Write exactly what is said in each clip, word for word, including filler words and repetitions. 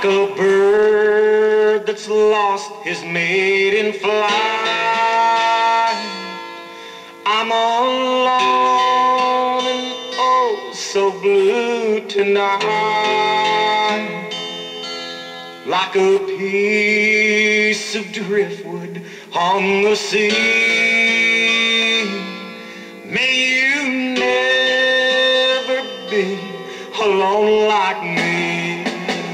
like a bird that's lost his maiden flight. I'm alone and oh so blue tonight, like a piece of driftwood on the sea. May you never be alone like me.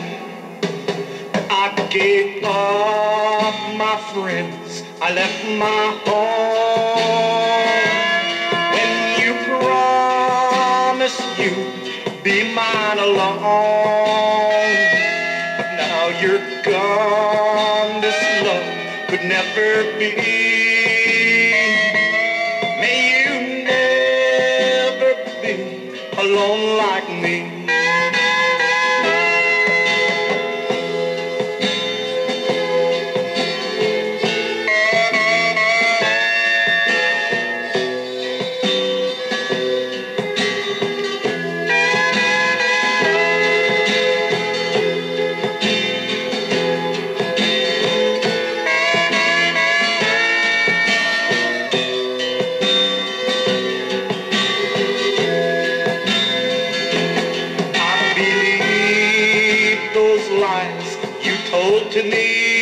I gave up my friends, I left my home, when you promised you'd be mine alone. But now you're gone, this love could never be. May you never be alone like me. Lies you told to me.